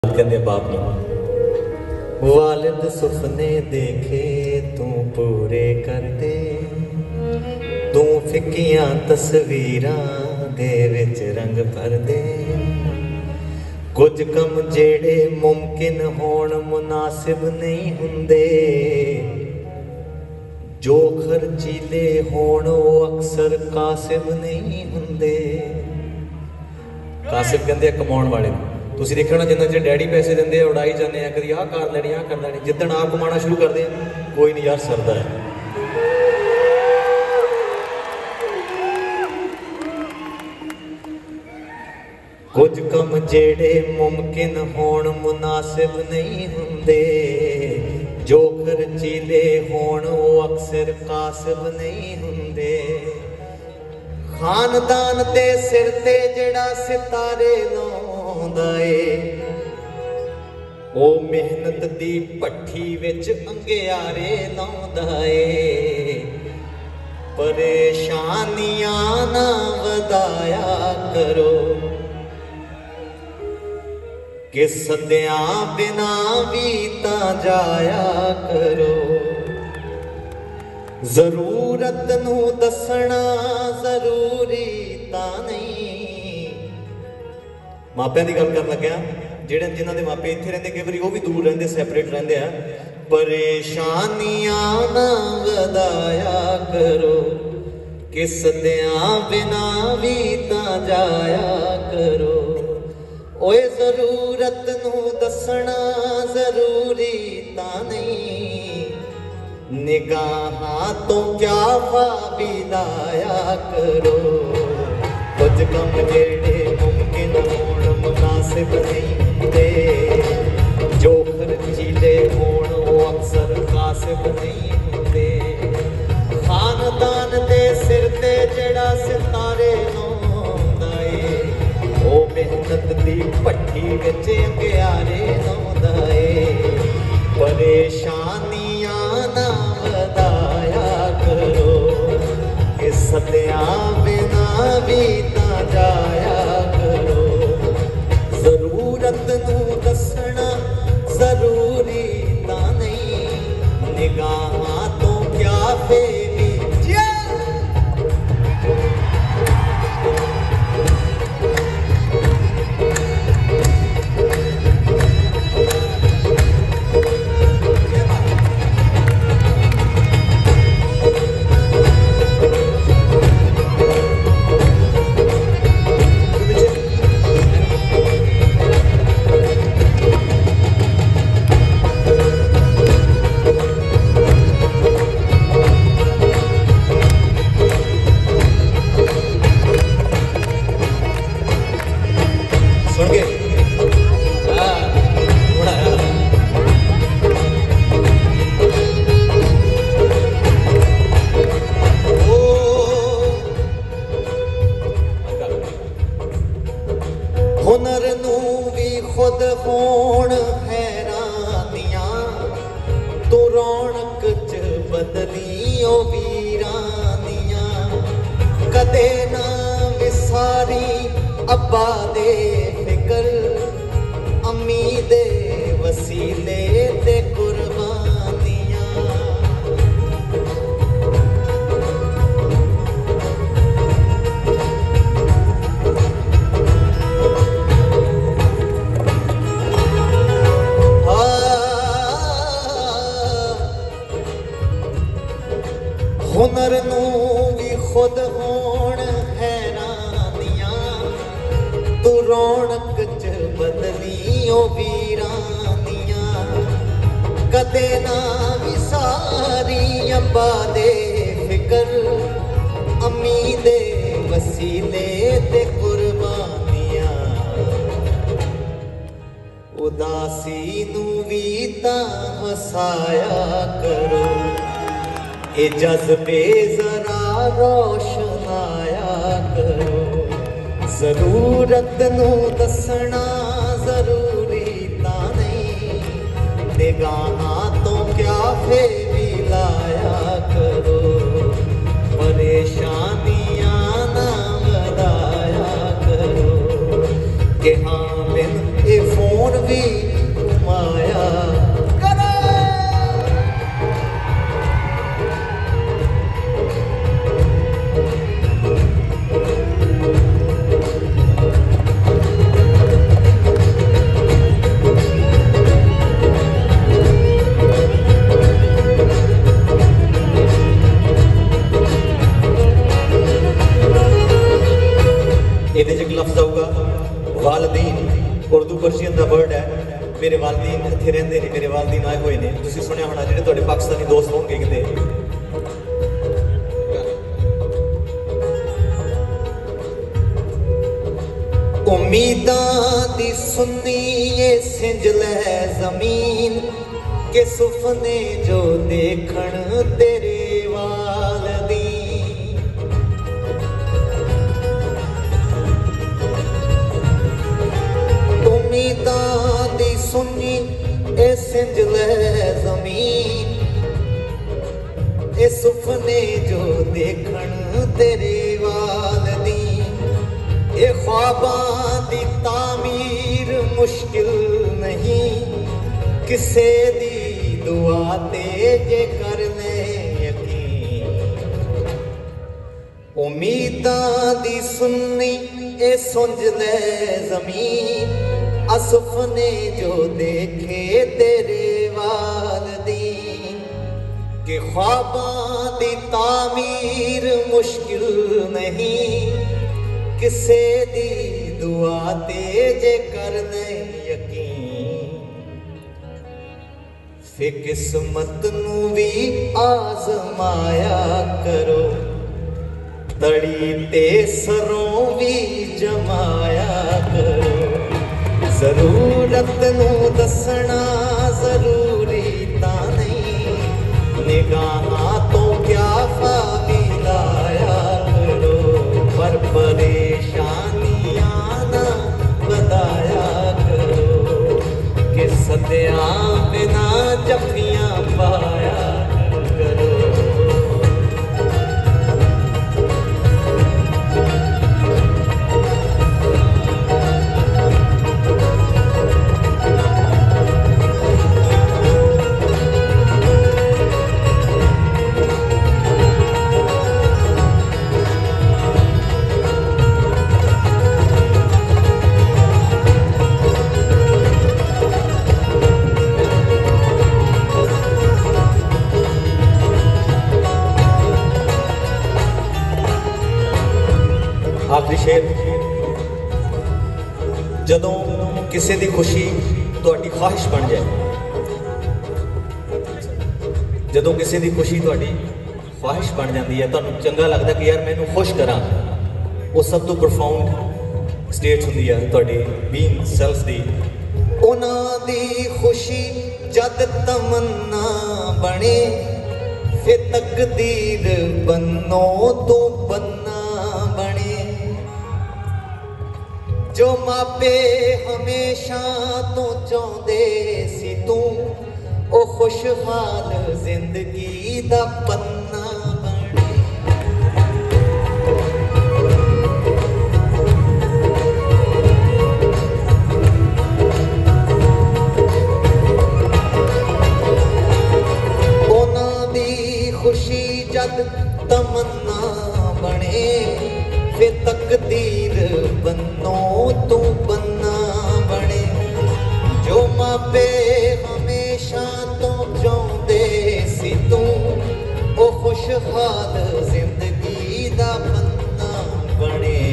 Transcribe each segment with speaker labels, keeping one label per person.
Speaker 1: कहते बाप ने वालिद सुपने देखे तू पूरे कर दे, तू फिक्कियां तस्वीरां दे विच रंग भर दे। कुछ कम जेड़े मुमकिन होण मुनासिब नहीं हुंदे, जो खर्चीले होण वो अक्सर कासिब नहीं हुंदे। कासिब कहते कमाउण वाले तुसीं देखिया होना जिन्ना चिर डैडी पैसे देंदे उड़ाई जाने कभी आह कर लैनी आह कर लैनी, जिद्दण आप कमाना शुरू करते हैं कोई नहीं यार सरदा है। कुछ कम जेड़े मुमकिन होण मुनासिब नहीं हुंदे, जो खर्चीले होण वो अक्सर कासिब नहीं हुंदे। खानदान दे सिर ते जेड़ा सितारे लाउंदा ए, ओ मेहनत दी भट्ठी विच अंगियारे लाउंदा ए। परेशानियां ना वधाया करो, कि सद्या बिना भी तां जाया करो। जरूरत नू दसना जरूरी तां नहीं। मापियां दी गल कर लग्या जेड़े जिन्हां दे मापे इत्थे रहिंदे कई वारी वो भी दूर रहिंदे सैपरेट रहिंदे आ। परेशानियां ना वधाया करो, कि सद्या बिना भी तां जाया करो। ओए जरूरत नू दसना जरूरी तां नहीं, निगाहां तो क्या ख्वाबी लाया करो। कुछ कम जेड़े मुमकिन होण मुनासिब नहीं हुंदे, जो खर्चीले होण वो अक्सर कासिब नहीं हुंदे। खानदान दे सिर ते जेड़ा सितारे लाउंदा ए, ओ मेहनत दी भट्ठी विच अंगियारे लाउंदा ए। परेशानियां ना वधाया करो, कि सद्या बिना भी तां जाया करो। जरूरत नू दसना जरूरी तां नहीं, निगाहां तो क्या फेरी। हुनर नू भी खुद होण हैरानियां, तू रौनक च बदलियो वीरानियां। कदे ना विसारी अब्बा दे फिकर, अम्मी दे वसीले ते कुर्बानियां। हुनर नू भी खुद होण हैरानियां, तू रौनक च बदलियो वीरानियां। कदे ना विसारी अब्बा दे फिकर, अम्मी दे वसीले ते कुर्बानियां। उदासी नू भी तां वसाया करो, ए जज्बे जरा रोशनाया करो। जरूरत नू दसना जरूरी तां नहीं, निगाहां तो क्या फेरी लाया करो। परेशानियां ना वधाया करो, कि हाँ बिन ए फोन भी वर्ड है। मेरे वालदीन इत्थे रहिंदे ने, मेरे वालदीन आए हुए ने, तुसीं सुनिया होना जिहड़े तुहाडे पाकिस्तानी दोस्त होणगे किते। उम्मीदां दी सुन्नी सिंजलै ज़मीन के सुफने जो देखण तेरे वाल दी। उम्मीदां दी सुन्नी सिंजलै ज़मीन ए सुफने जो देखण तेरे वाल दी। ये ख्वाबां दी तामीर मुश्किल नहीं, किसे दी दुआ ते जे करने यकीन। उम्मीदां दी सुन्नी ए सुंजले ज़मीन, असुफने जो देखे तेरे वालदीन। कि ख्वाबां दी तामीर मुश्किल नहीं, किसे दी दुआ ते जे करने यकीन। फिर किस्मत नू भी आजमाया करो, तड़ी ते सरों भी जमाया करो। जरूरत नू दसना जरूरी ता नहीं, निगाहां तो क्या फाबिलाया करो। पर परेशानियां ना बताया करो, कि सदिया बिना जफियां पाया करो। आखिरी शेर, जदों किसी की खुशी तुहाडी ख्वाहिश बन जाए, जदों किसी की खुशी तुहाडी ख्वाहिश बन जाती है, तुहानूं चंगा लगता कि यार मैनूं खुश करा, वो सब तो प्रोफाउंड स्टेट होंदी है तुहाडी बीइंग सेल्फ दी। उन्हां दी खुशी जद तमन्ना बने, फिर तकदीर बन्नो तो बन्ना बने। जो मापे हमेशा तो चाहते सी तू, ओ खुशहाल जिंदगी दा पन्ना बने। उन्हां दी खुशी जद तमन्ना बने, फिर तकदीर बन्नो तू बन्ना बने। जो मापे हमेशा तो चाहते सी तू, ओ खुशहाल जिंदगी दा बन्ना बने।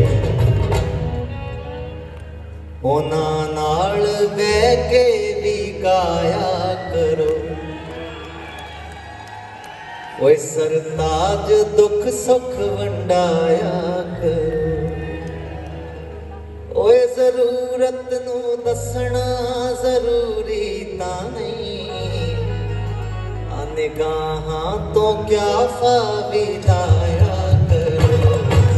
Speaker 1: उन्हां नाल बह के भी गाया करो, ओए सरताज दुख सुख वंडाया करो। ओए जरूरत नू दसना जरूरी ता नहीं, निगाहां तो क्या फाबिलाया करो।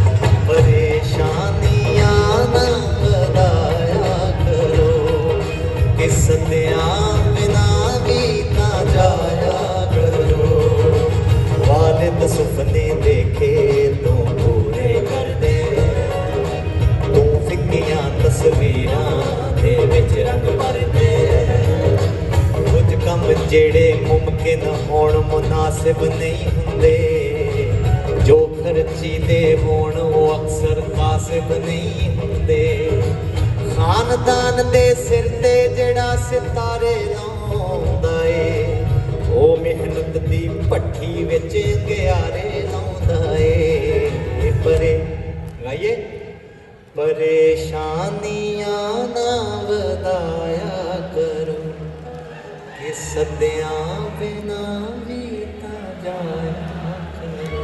Speaker 1: परेशानियां ना बताया करो, कि सदिया बिना भी ना जाया करो। वालिद सुपने देखे तो पूरे कर दे, तू फिक्कियां तस्वीरां दे विच रंग भर दे। कुछ कम जेड़े मुमकिन होण मुनासिब नहीं हुंदे, जो खर्चीदे होण वो अक्सर कासिब नहीं हुंदे। खानदान दे सिर ते जेड़ा सितारे लाउंदा ए, ओ मेहनत दी भट्ठी विच अंगियारे लाउंदा ए। परे गाइए परेशानियां ना वधाया करो कि सद्या बिना भी ता जाया करो।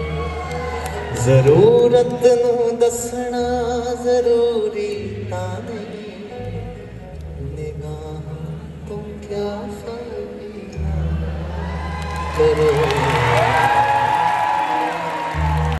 Speaker 1: जरूरत नू दसना जरूरी ता नहीं, निगाह